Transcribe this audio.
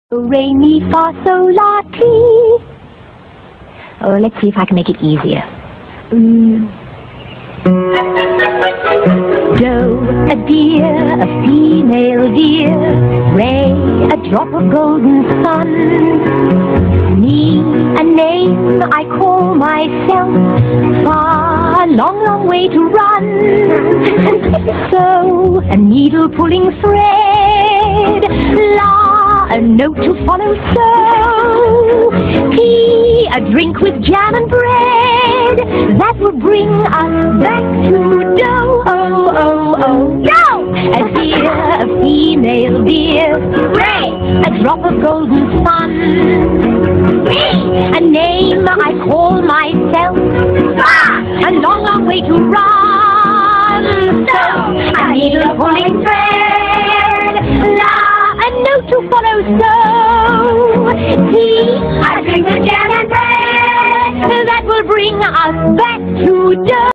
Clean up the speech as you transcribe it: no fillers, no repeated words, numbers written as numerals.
Re, mi, fa, sol, la, ti. Oh, let's see if I can make it easier. Do, a deer, a female deer. Re, a drop of golden sun. Mi, a name I call myself. Fa, a long, long way to run. So, a needle pulling thread. La, a note to follow, so. Tea, a drink with jam and bread. That will bring us back to dough. Oh, oh, oh, dough! A deer, a female deer. Ray, a drop of golden sun. Me, a name I call myself. Ah, a long, long way to run. So, a needle pulling thread. La, a note to follow, so. Tea, a drink with jam and bread. That will bring us back to dough.